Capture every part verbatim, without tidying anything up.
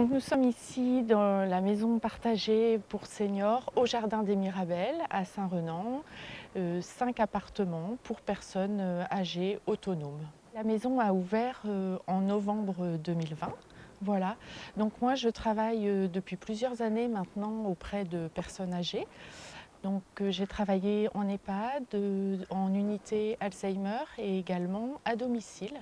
Nous sommes ici dans la maison partagée pour seniors au Jardin des Mirabelles à Saint-Renan, euh, cinq appartements pour personnes euh, âgées autonomes. La maison a ouvert euh, en novembre deux mille vingt. Voilà. Donc moi je travaille euh, depuis plusieurs années maintenant auprès de personnes âgées. Donc euh, j'ai travaillé en EHPAD, euh, en unité Alzheimer et également à domicile.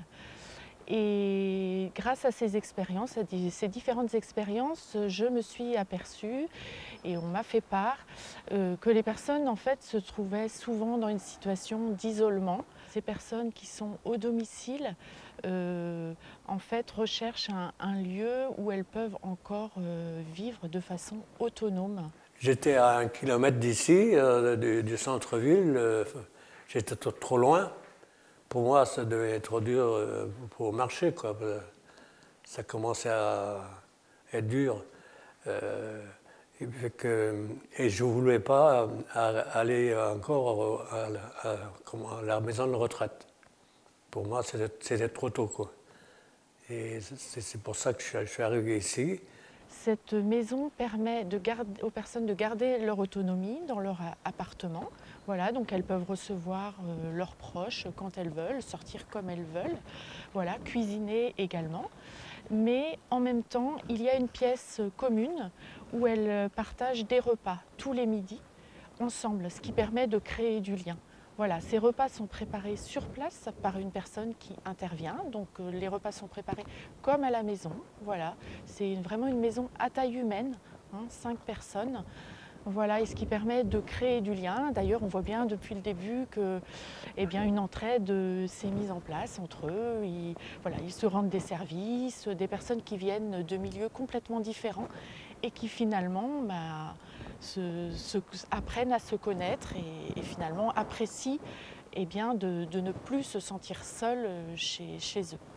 Et grâce à ces expériences, à ces différentes expériences, je me suis aperçue et on m'a fait part euh, que les personnes en fait se trouvaient souvent dans une situation d'isolement. Ces personnes qui sont au domicile euh, en fait recherchent un, un lieu où elles peuvent encore euh, vivre de façon autonome. J'étais à un kilomètre d'ici, euh, du, du centre-ville. Euh, j'étais trop, trop loin. Pour moi, ça devait être dur euh, pour marcher, quoi. Ça commençait à être dur. Euh, et, que, et je ne voulais pas aller encore à, à, à, comment, à la maison de retraite. Pour moi, c'était trop tôt, quoi. Et c'est pour ça que je suis arrivé ici. Cette maison permet de garder, aux personnes de garder leur autonomie dans leur appartement. Voilà, donc elles peuvent recevoir euh, leurs proches quand elles veulent, sortir comme elles veulent, voilà, cuisiner également. Mais en même temps, il y a une pièce commune où elles partagent des repas tous les midis ensemble, ce qui permet de créer du lien. Voilà, ces repas sont préparés sur place par une personne qui intervient. Donc euh, les repas sont préparés comme à la maison. Voilà, c'est vraiment une maison à taille humaine, hein, cinq personnes. Voilà, et ce qui permet de créer du lien. D'ailleurs, on voit bien depuis le début que, eh bien, une entraide s'est mise en place entre eux. Ils, voilà, ils se rendent des services, des personnes qui viennent de milieux complètement différents et qui finalement bah, se, se, apprennent à se connaître et, et finalement apprécient eh bien, de, de ne plus se sentir seuls chez, chez eux.